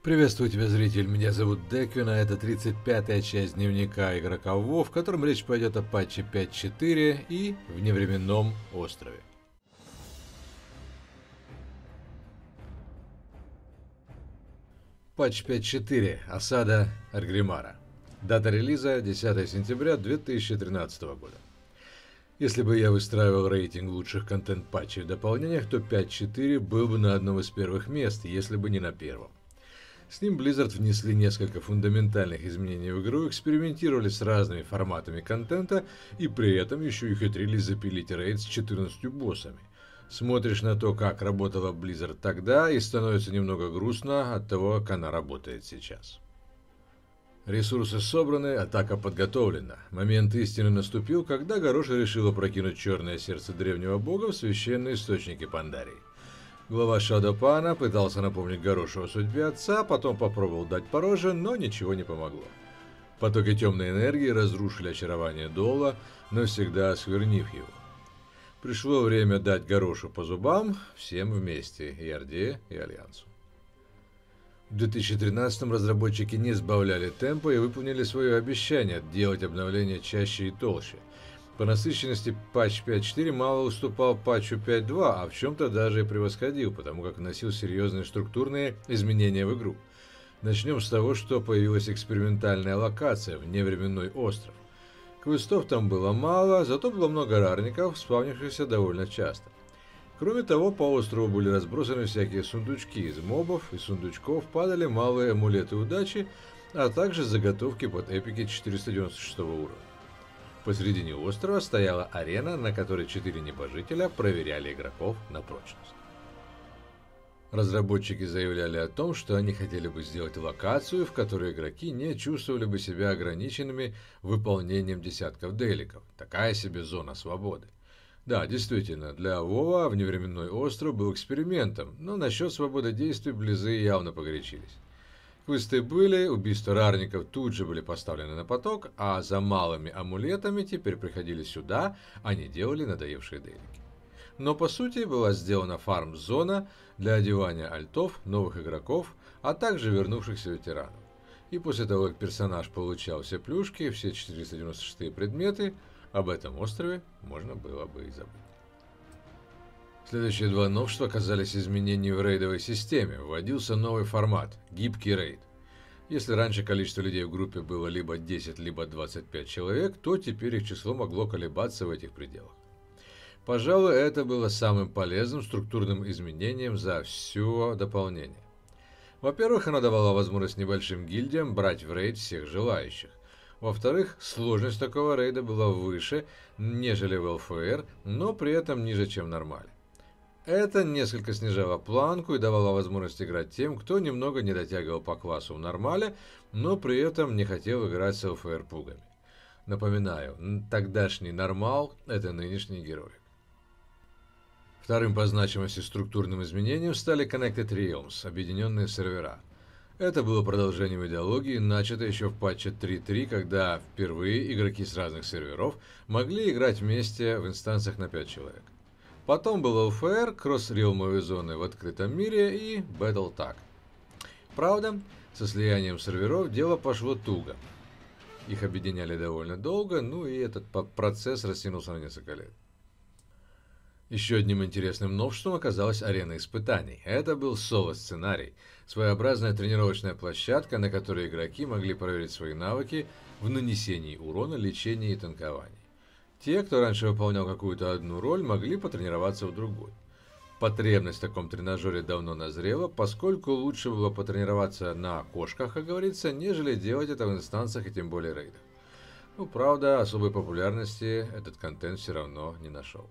Приветствую тебя, зритель, меня зовут Деквин, а это 35-я часть дневника игрока в WoW, в котором речь пойдет о патче 5.4 и вневременном острове. Патч 5.4. Осада Аргримара. Дата релиза 10 сентября 2013 года. Если бы я выстраивал рейтинг лучших контент-патчей в дополнениях, то 5.4 был бы на одном из первых мест, если бы не на первом. С ним Blizzard внесли несколько фундаментальных изменений в игру, экспериментировали с разными форматами контента и при этом еще и ухитрились запилить рейд с 14 боссами. Смотришь на то, как работала Blizzard тогда, и становится немного грустно от того, как она работает сейчас. Ресурсы собраны, атака подготовлена. Момент истины наступил, когда Гороша решила прокинуть черное сердце древнего бога в священные источники Пандарии. Глава Шадопана пытался напомнить Горошу о судьбе отца, потом попробовал дать по роже, но ничего не помогло. Потоки темной энергии разрушили очарование Дола, навсегда осквернив его. Пришло время дать Горошу по зубам всем вместе, и Орде, и Альянсу. В 2013-м разработчики не сбавляли темпа и выполнили свое обещание делать обновления чаще и толще. По насыщенности патч 5.4 мало уступал патчу 5.2, а в чем-то даже и превосходил, потому как вносил серьезные структурные изменения в игру. Начнем с того, что появилась экспериментальная локация, вневременной остров. Квестов там было мало, зато было много рарников, спавнившихся довольно часто. Кроме того, по острову были разбросаны всякие сундучки из мобов, из сундучков падали малые амулеты удачи, а также заготовки под эпики 496 уровня. Посредине острова стояла арена, на которой 4 небожителя проверяли игроков на прочность. Разработчики заявляли о том, что они хотели бы сделать локацию, в которой игроки не чувствовали бы себя ограниченными выполнением десятков деликов. Такая себе зона свободы. Да, действительно, для Вова вневременной остров был экспериментом, но насчет свободы действий близы явно погорячились. Квесты были, убийства рарников тут же были поставлены на поток, а за малыми амулетами теперь приходили сюда, а не делали надоевшие делики. Но по сути была сделана фарм-зона для одевания альтов, новых игроков, а также вернувшихся ветеранов. И после того, как персонаж получал все плюшки, все 496 предметы, об этом острове можно было бы и забыть. Следующие два новшества касались изменений в рейдовой системе. Вводился новый формат – гибкий рейд. Если раньше количество людей в группе было либо 10, либо 25 человек, то теперь их число могло колебаться в этих пределах. Пожалуй, это было самым полезным структурным изменением за все дополнение. Во-первых, оно давало возможность небольшим гильдиям брать в рейд всех желающих. Во-вторых, сложность такого рейда была выше, нежели в ЛФР, но при этом ниже, чем в нормале. Это несколько снижало планку и давало возможность играть тем, кто немного не дотягивал по классу в нормале, но при этом не хотел играть с ЛФР пугами. Напоминаю, тогдашний нормал – это нынешний герой. Вторым по значимости структурным изменением стали Connected Realms – объединенные сервера. Это было продолжением идеологии, начатой еще в патче 3.3, когда впервые игроки с разных серверов могли играть вместе в инстанциях на 5 человек. Потом был ЛФР, кросс-рилмовые зоны в открытом мире и Battle Tag. Правда, со слиянием серверов дело пошло туго. Их объединяли довольно долго, ну и этот процесс растянулся на несколько лет. Еще одним интересным новшеством оказалась арена испытаний. Это был соло-сценарий, своеобразная тренировочная площадка, на которой игроки могли проверить свои навыки в нанесении урона, лечении и танковании. Те, кто раньше выполнял какую-то одну роль, могли потренироваться в другой. Потребность в таком тренажере давно назрела, поскольку лучше было потренироваться на кошках, как говорится, нежели делать это в инстанциях и тем более рейдах. Ну, правда, особой популярности этот контент все равно не нашел.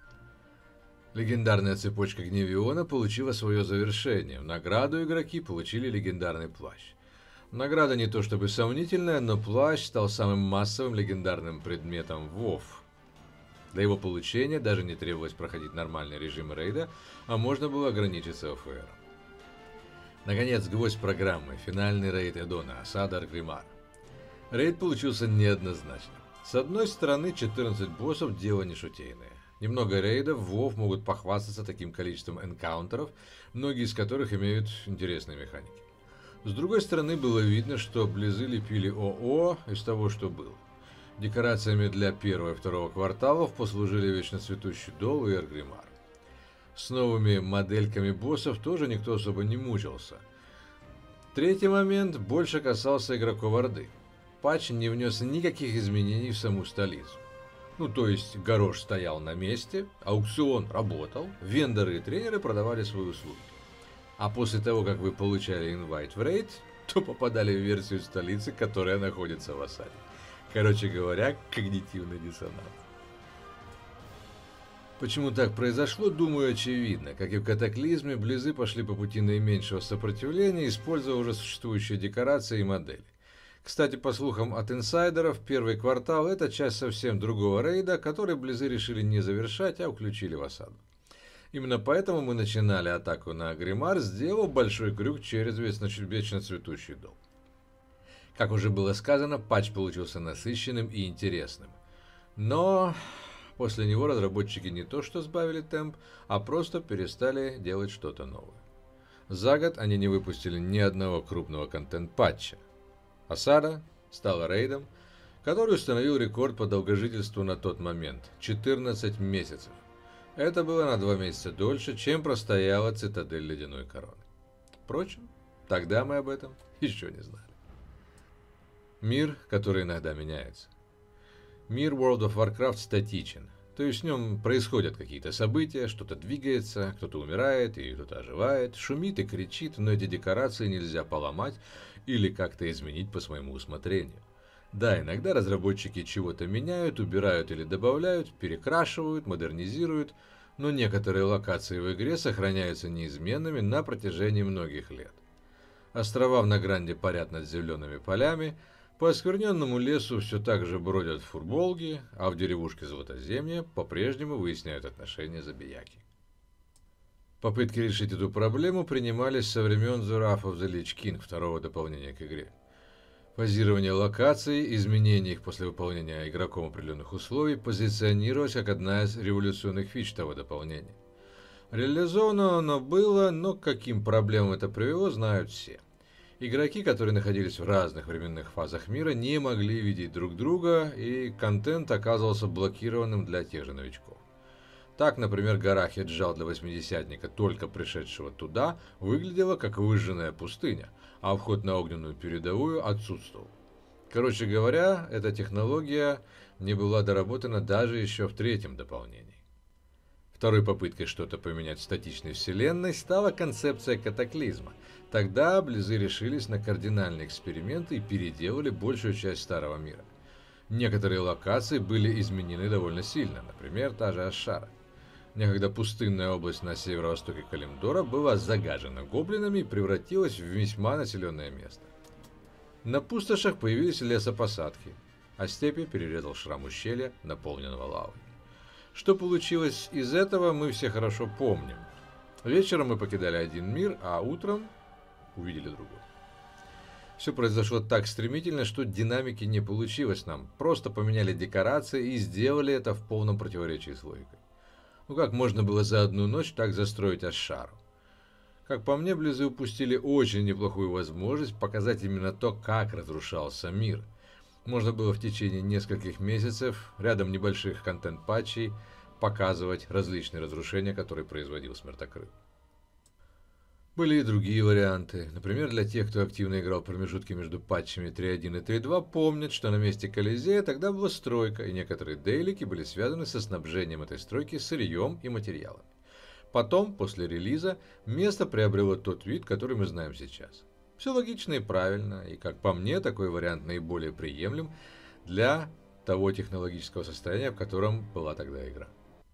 Легендарная цепочка Гневиона получила свое завершение. В награду игроки получили легендарный плащ. Награда не то чтобы сомнительная, но плащ стал самым массовым легендарным предметом в WoW. Для его получения даже не требовалось проходить нормальный режим рейда, а можно было ограничиться ОФР. Наконец, гвоздь программы – финальный рейд Эдона, осада Аргримара. Рейд получился неоднозначным. С одной стороны, 14 боссов – дело не шутейное. Немного рейдов в WoW могут похвастаться таким количеством энкаунтеров, многие из которых имеют интересные механики. С другой стороны, было видно, что Близы лепили ООО из того, что было. Декорациями для первого и второго кварталов послужили вечно цветущий Дол и Эргримар. С новыми модельками боссов тоже никто особо не мучился. Третий момент больше касался игроков Орды. Патч не внес никаких изменений в саму столицу. Ну, то есть, Горош стоял на месте, аукцион работал, вендоры и тренеры продавали свои услуги. А после того, как вы получали инвайт в рейд, то попадали в версию столицы, которая находится в осаде. Короче говоря, когнитивный диссонанс. Почему так произошло, думаю, очевидно. Как и в Катаклизме, Близы пошли по пути наименьшего сопротивления, используя уже существующие декорации и модели. Кстати, по слухам от инсайдеров, первый квартал – это часть совсем другого рейда, который Близы решили не завершать, а включили в осаду. Именно поэтому мы начинали атаку на Гримар, сделав большой крюк через вечно цветущий Дол. Как уже было сказано, патч получился насыщенным и интересным. Но после него разработчики не то что сбавили темп, а просто перестали делать что-то новое. За год они не выпустили ни одного крупного контент-патча. Осада стала рейдом, который установил рекорд по долгожительству на тот момент – 14 месяцев. Это было на 2 месяца дольше, чем простояла цитадель Ледяной Короны. Впрочем, тогда мы об этом еще не знали. Мир, который иногда меняется. Мир World of Warcraft статичен, то есть в нем происходят какие-то события, что-то двигается, кто-то умирает и кто-то оживает, шумит и кричит, но эти декорации нельзя поломать или как-то изменить по своему усмотрению. Да, иногда разработчики чего-то меняют, убирают или добавляют, перекрашивают, модернизируют, но некоторые локации в игре сохраняются неизменными на протяжении многих лет. Острова в Награнде парят над зелеными полями, по оскверненному лесу все так же бродят фурболги, а в деревушке Златоземья по-прежнему выясняют отношения забияки. Попытки решить эту проблему принимались со времен The Wrath of the Lich King, второго дополнения к игре. Позирование локаций, изменение их после выполнения игроком определенных условий позиционировалось как одна из революционных фич того дополнения. Реализовано оно было, но к каким проблемам это привело, знают все. Игроки, которые находились в разных временных фазах мира, не могли видеть друг друга, и контент оказывался блокированным для тех же новичков. Так, например, гора Хеджал для 80-ника, только пришедшего туда, выглядела как выжженная пустыня, а вход на огненную передовую отсутствовал. Короче говоря, эта технология не была доработана даже еще в третьем дополнении. Второй попыткой что-то поменять в статичной вселенной стала концепция катаклизма. Тогда Близы решились на кардинальные эксперименты и переделали большую часть старого мира. Некоторые локации были изменены довольно сильно, например, та же Ашшара. Некогда пустынная область на северо-востоке Калимдора была загажена гоблинами и превратилась в весьма населенное место. На пустошах появились лесопосадки, а степи перерезал шрам ущелья, наполненного лавой. Что получилось из этого, мы все хорошо помним. Вечером мы покидали один мир, а утром увидели другой. Все произошло так стремительно, что динамики не получилось нам. Просто поменяли декорации и сделали это в полном противоречии с логикой. Ну как можно было за одну ночь так застроить Ашшару? Как по мне, Близы упустили очень неплохую возможность показать именно то, как разрушался мир. Можно было в течение нескольких месяцев, рядом небольших контент-патчей, показывать различные разрушения, которые производил Смертокрыл. Были и другие варианты. Например, для тех, кто активно играл в промежутки между патчами 3.1 и 3.2, помнят, что на месте Колизея тогда была стройка, и некоторые дейлики были связаны со снабжением этой стройки сырьем и материалами. Потом, после релиза, место приобрело тот вид, который мы знаем сейчас. Все логично и правильно, и, как по мне, такой вариант наиболее приемлем для того технологического состояния, в котором была тогда игра.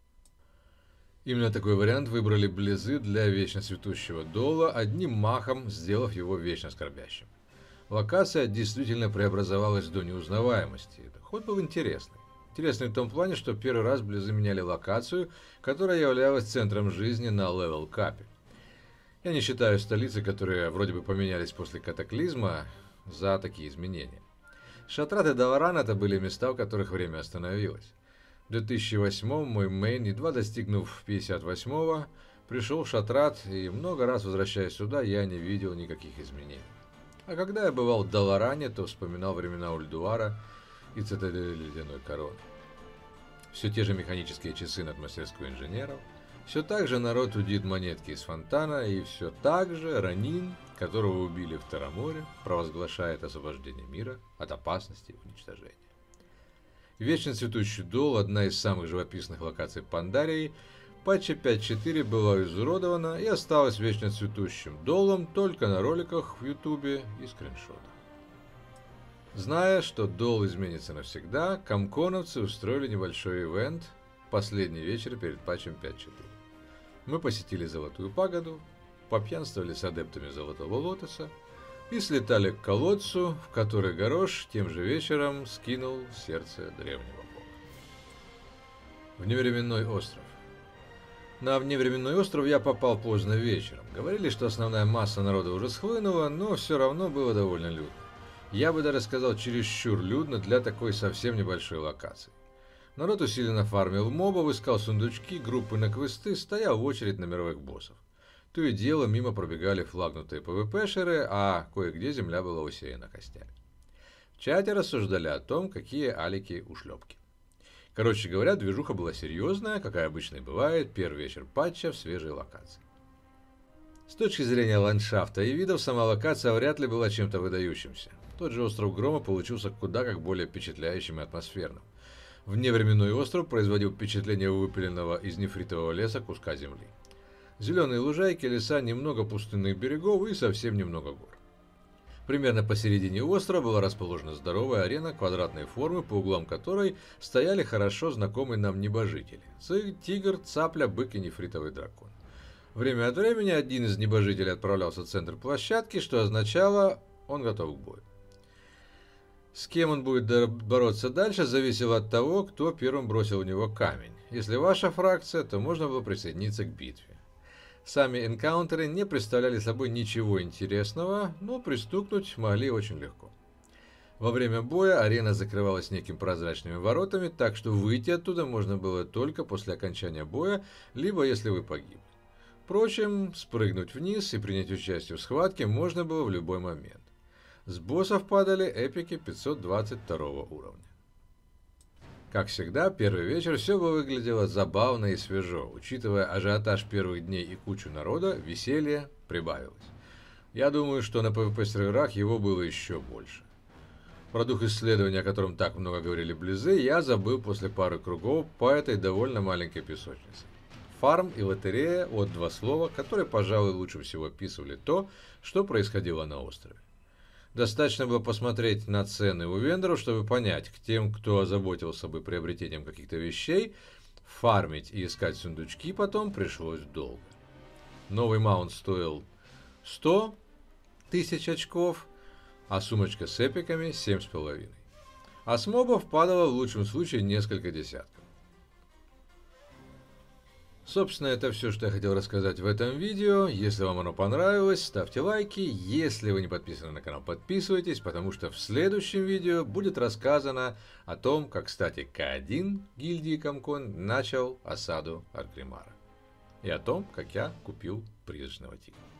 Именно такой вариант выбрали Близы для вечно цветущего Дола, одним махом сделав его вечно скорбящим. Локация действительно преобразовалась до неузнаваемости. Ход был интересный. Интересный в том плане, что первый раз Близы меняли локацию, которая являлась центром жизни на левел-капе. Я не считаю столицы, которые вроде бы поменялись после катаклизма, за такие изменения. Шатрат и Даларан — это были места, в которых время остановилось. В 2008 мой мейн, едва достигнув 58-го, пришел в Шатрат, и много раз, возвращаясь сюда, я не видел никаких изменений. А когда я бывал в Даларане, то вспоминал времена Ульдуара и цитадели Ледяной Короны. Все те же механические часы над мастерской инженеров, все так же народ удит монетки из фонтана, и все так же Ранин, которого убили в Тараморе, провозглашает освобождение мира от опасности и уничтожения. Вечно цветущий Дол, одна из самых живописных локаций Пандарии, патча 5.4 была изуродована и осталась вечно цветущим Долом только на роликах в Ютубе и скриншотах. Зная, что Дол изменится навсегда, комконовцы устроили небольшой ивент последний вечер перед патчем 5.4. Мы посетили Золотую Пагоду, попьянствовали с адептами Золотого Лотоса и слетали к колодцу, в который Горош тем же вечером скинул сердце древнего бога. Вневременной остров. На вневременной остров я попал поздно вечером. Говорили, что основная масса народа уже схлынула, но все равно было довольно людно. Я бы даже сказал, чересчур людно для такой совсем небольшой локации. Народ усиленно фармил мобов, искал сундучки, группы на квесты, стоял в очередь на мировых боссов. То и дело мимо пробегали флагнутые ПВПшеры, а кое-где земля была усеяна костями. В чате рассуждали о том, какие алики ушлепки. Короче говоря, движуха была серьезная, какая обычно и бывает, первый вечер патча в свежей локации. С точки зрения ландшафта и видов, сама локация вряд ли была чем-то выдающимся. Тот же остров Грома получился куда как более впечатляющим и атмосферным. Вневременной остров производил впечатление выпиленного из нефритового леса куска земли. Зеленые лужайки, леса, немного пустынных берегов и совсем немного гор. Примерно посередине острова была расположена здоровая арена квадратной формы, по углам которой стояли хорошо знакомые нам небожители. Тигр, цапля, бык и нефритовый дракон. Время от времени один из небожителей отправлялся в центр площадки, что означало, он готов к бою. С кем он будет бороться дальше, зависело от того, кто первым бросил в него камень. Если ваша фракция, то можно было присоединиться к битве. Сами энкаунтеры не представляли собой ничего интересного, но пристукнуть могли очень легко. Во время боя арена закрывалась неким прозрачными воротами, так что выйти оттуда можно было только после окончания боя, либо если вы погибли. Впрочем, спрыгнуть вниз и принять участие в схватке можно было в любой момент. С боссов падали эпики 522 уровня. Как всегда, первый вечер все бы выглядело забавно и свежо. Учитывая ажиотаж первых дней и кучу народа, веселье прибавилось. Я думаю, что на PvP-серверах его было еще больше. Про дух исследования, о котором так много говорили близы, я забыл после пары кругов по этой довольно маленькой песочнице. Фарм и лотерея – вот два слова, которые, пожалуй, лучше всего описывали то, что происходило на острове. Достаточно было посмотреть на цены у вендоров, чтобы понять, к тем, кто озаботился бы приобретением каких-то вещей, фармить и искать сундучки потом пришлось долго. Новый маунт стоил 100 тысяч очков, а сумочка с эпиками 7,5. А с мобов падало в лучшем случае несколько десятков. Собственно, это все, что я хотел рассказать в этом видео. Если вам оно понравилось, ставьте лайки. Если вы не подписаны на канал, подписывайтесь, потому что в следующем видео будет рассказано о том, как, кстати, К1 гильдии Комкон начал осаду Аркримара. И о том, как я купил призрачного тигра.